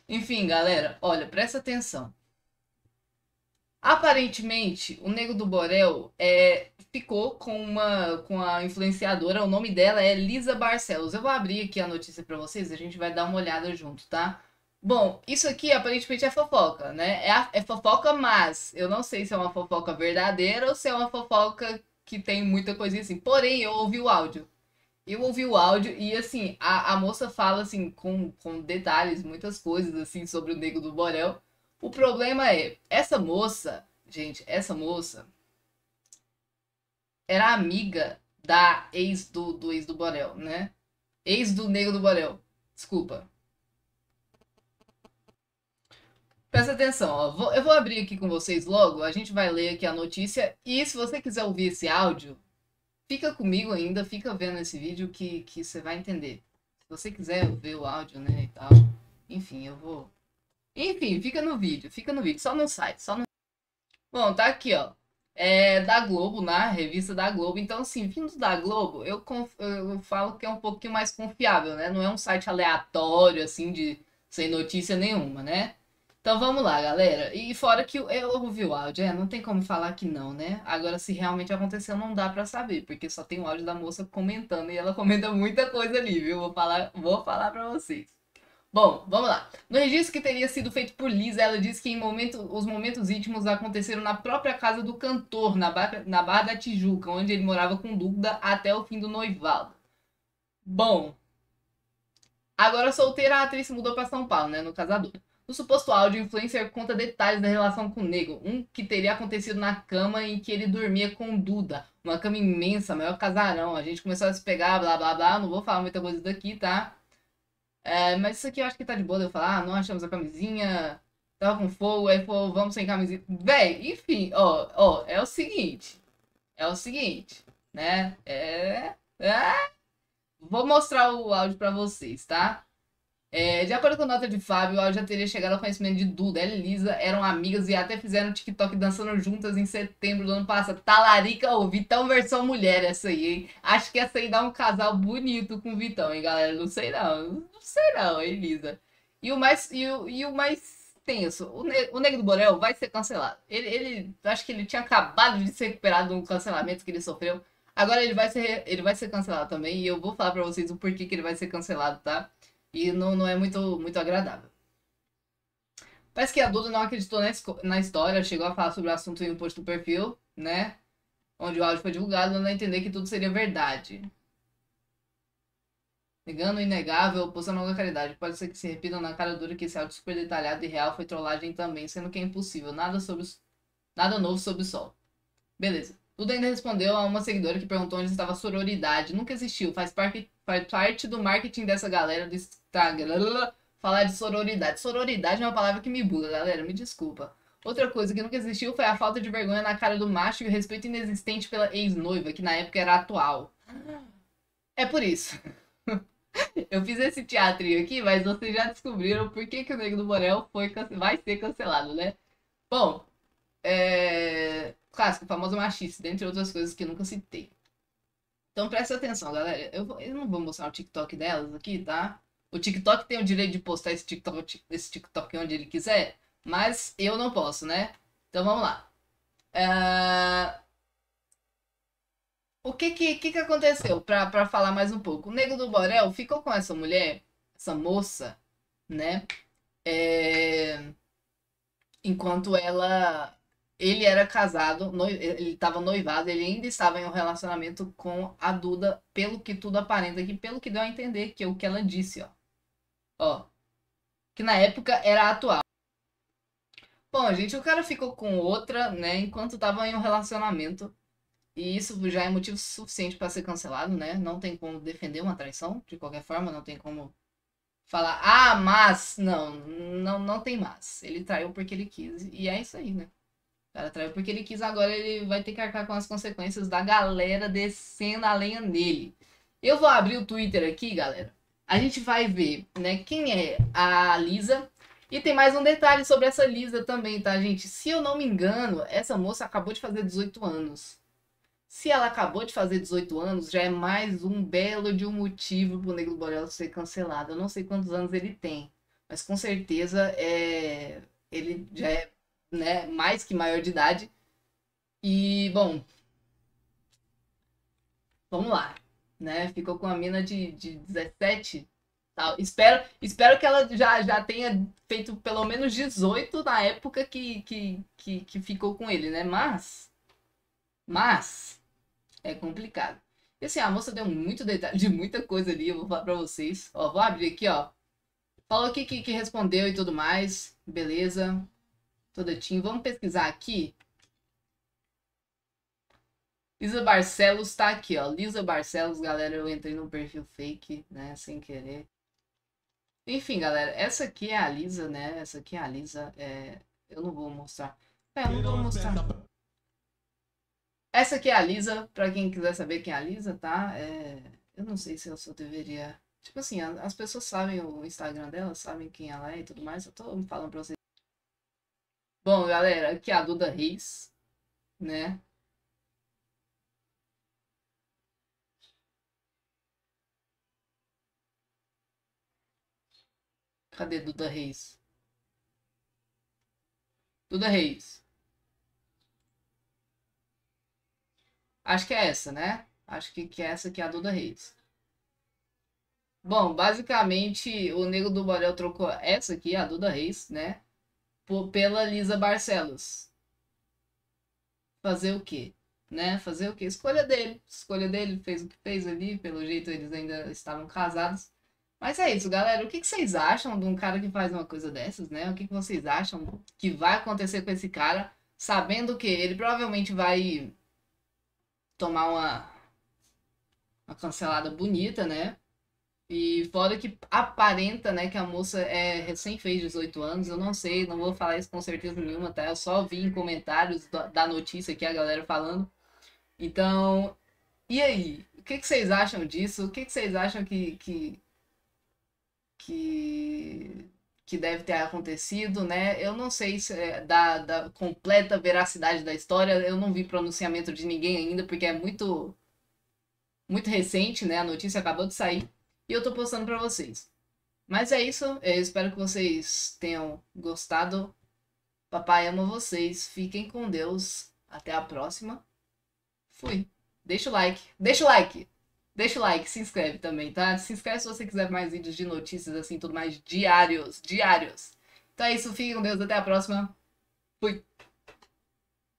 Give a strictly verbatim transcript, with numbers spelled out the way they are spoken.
Enfim, galera, olha, presta atenção. Aparentemente, o Nego do Borel é, ficou com uma com a influenciadora, o nome dela é Lisa Barcelos. Eu vou abrir aqui a notícia pra vocês, a gente vai dar uma olhada junto, tá? Bom, isso aqui aparentemente é fofoca, né? É, a- é fofoca, mas eu não sei se é uma fofoca verdadeira ou se é uma fofoca que tem muita coisinha assim. Porém, eu ouvi o áudio. Eu ouvi o áudio e, assim, a, a moça fala, assim, com, com detalhes, muitas coisas, assim, sobre o Nego do Borel. O problema é, essa moça, gente, essa moça era amiga da ex do, do ex do Borel, né? Ex do Nego do Borel. Desculpa. Presta atenção, ó. Vou- eu vou abrir aqui com vocês logo, a gente vai ler aqui a notícia. E se você quiser ouvir esse áudio, fica comigo ainda, fica vendo esse vídeo que, que você vai entender. Se você quiser ver o áudio, né, e tal. Enfim, eu vou. Enfim, fica no vídeo, fica no vídeo, só não sai, só não. Bom, tá aqui, ó. É da Globo, na revista da Globo. Então, assim, vindo da Globo, eu, conf... eu falo que é um pouquinho mais confiável, né? Não é um site aleatório, assim, de sem notícia nenhuma, né? Então vamos lá, galera. E fora que eu, eu ouvi o áudio, é, não tem como falar que não, né? Agora, se realmente aconteceu, não dá pra saber, porque só tem o áudio da moça comentando e ela comenta muita coisa ali, viu? Vou falar, vou falar pra vocês. Bom, vamos lá. No registro que teria sido feito por Lisa, ela diz que em momento, os momentos íntimos aconteceram na própria casa do cantor, na Barra, na Barra da Tijuca, onde ele morava com Duda até o fim do noivado. Bom, agora solteira, a atriz se mudou para São Paulo, né, no Casador. No suposto áudio, o influencer conta detalhes da relação com o Nego, um que teria acontecido na cama em que ele dormia com Duda. Uma cama imensa, maior casarão. A gente começou a se pegar, blá blá blá. Não vou falar muita coisa daqui, tá? É, mas isso aqui eu acho que tá de boa de eu falar. Ah, não achamos a camisinha. Tava com fogo, aí falou, vamos sem camisinha. Véi, enfim, ó, ó, é o seguinte. É o seguinte, né? É. é vou mostrar o áudio pra vocês, tá? É, de acordo com nota de Fábio, o áudio já teria chegado ao conhecimento de Duda. Ela e Lisa eram amigas e até fizeram TikTok dançando juntas em setembro do ano passado. Talarica ou Vitão versão mulher, essa aí, hein? Acho que essa aí dá um casal bonito com o Vitão, hein, galera? Não sei não. Não sei não, hein, Lisa? E o mais, e o, e o mais tenso, o, ne o Nego do Borel vai ser cancelado. Ele, ele, acho que ele tinha acabado de se recuperar de um cancelamento que ele sofreu. Agora ele vai ser, ele vai ser cancelado também. E eu vou falar pra vocês o porquê que ele vai ser cancelado, tá? E não, não é muito, muito agradável. Parece que a Duda não acreditou na, na história, chegou a falar sobre o assunto em um post do perfil, né? Onde o áudio foi divulgado, dando a entender que tudo seria verdade. Negando o inegável, postando alguma caridade. Pode ser que se repitam na cara dura que esse áudio super detalhado e real foi trollagem também, sendo que é impossível. Nada, sobre os... Nada novo sob o sol. Beleza. Duda ainda respondeu a uma seguidora que perguntou onde estava a sororidade. Nunca existiu. Faz parte, faz parte do marketing dessa galera do Instagram falar de sororidade. Sororidade é uma palavra que me buga, galera. Me desculpa. Outra coisa que nunca existiu foi a falta de vergonha na cara do macho e o respeito inexistente pela ex-noiva, que na época era atual. É por isso. Eu fiz esse teatrinho aqui, mas vocês já descobriram por que, que o Nego do Borel foi, vai ser cancelado, né? Bom, é... clássico, famoso machista, dentre outras coisas que eu nunca citei. Então presta atenção, galera. Eu, vou, eu não vou mostrar o TikTok delas aqui, tá? O TikTok tem o direito de postar esse TikTok, esse TikTok onde ele quiser, mas eu não posso, né? Então vamos lá. Uh, o que que, que, que aconteceu? Pra, pra falar mais um pouco. O Nego do Borel ficou com essa mulher, essa moça, né? É, enquanto ela ele era casado, no, ele estava noivado, ele ainda estava em um relacionamento com a Duda, pelo que tudo aparenta aqui, pelo que deu a entender, que é o que ela disse, ó. Ó, que na época era atual. Bom, gente, o cara ficou com outra, né, enquanto estava em um relacionamento, e isso já é motivo suficiente para ser cancelado, né? Não tem como defender uma traição, de qualquer forma, não tem como falar, ah, mas, não, não, não tem mas. Ele traiu porque ele quis, e é isso aí, né? O cara traiu porque ele quis, agora ele vai ter que arcar com as consequências da galera descendo a lenha nele. Eu vou abrir o Twitter aqui, galera. A gente vai ver, né, quem é a Lisa. E tem mais um detalhe sobre essa Lisa também, tá, gente? Se eu não me engano, essa moça acabou de fazer dezoito anos. Se ela acabou de fazer dezoito anos, já é mais um belo de um motivo pro Nego do Borel ser cancelado. Eu não sei quantos anos ele tem. mas com certeza é, ele já é, né, mais que maior de idade. E, bom, vamos lá, né? Ficou com a mina de, de dezessete. Tal. Espero, espero que ela já, já tenha feito pelo menos dezoito na época que, que, que, que ficou com ele, né? Mas, mas, é complicado. E assim, a moça deu muito detalhe de muita coisa ali, eu vou falar pra vocês. Ó, vou abrir aqui, ó. Falou aqui que, que respondeu e tudo mais. Beleza. Todetinho. Vamos pesquisar aqui. Lisa Barcelos tá aqui, ó. Lisa Barcelos, galera, eu entrei num perfil fake, né, sem querer. Enfim, galera, essa aqui é a Lisa, né? Essa aqui é a Lisa. É... Eu não vou mostrar. É, eu não vou mostrar. Essa aqui é a Lisa, pra quem quiser saber quem é a Lisa, tá? É... Eu não sei se eu só deveria... Tipo assim, as pessoas sabem o Instagram dela, sabem quem ela é e tudo mais. Eu tô falando pra vocês. Bom, galera, aqui é a Duda Reis, né? Cadê Duda Reis? Duda Reis. Acho que é essa, né? Acho que, que é essa que é a Duda Reis. Bom, basicamente, o Nego do Borel trocou essa aqui, a Duda Reis, né? Por, pela Lisa Barcelos. Fazer o quê? Né? Fazer o quê? Escolha dele. Escolha dele, fez o que fez ali. Pelo jeito, eles ainda estavam casados. Mas é isso, galera. O que, que vocês acham de um cara que faz uma coisa dessas, né? O que, que vocês acham que vai acontecer com esse cara, sabendo que ele provavelmente vai tomar uma, uma cancelada bonita, né? E fora que aparenta, né, que a moça é recém fez dezoito anos, eu não sei, não vou falar isso com certeza nenhuma, tá? Eu só vi em comentários da notícia aqui a galera falando. Então, e aí? O que, que vocês acham disso? O que, que vocês acham que, que, que, que deve ter acontecido, né? Eu não sei se é da, da completa veracidade da história, eu não vi pronunciamento de ninguém ainda, porque é muito, muito recente, né? A notícia acabou de sair e eu tô postando pra vocês. Mas é isso, eu espero que vocês tenham gostado. Papai ama vocês, fiquem com Deus. Até a próxima. Fui. Deixa o like, deixa o like, deixa o like, se inscreve também, tá? Se inscreve se você quiser mais vídeos de notícias assim, tudo mais diários, diários. Então é isso, fiquem com Deus, até a próxima. Fui.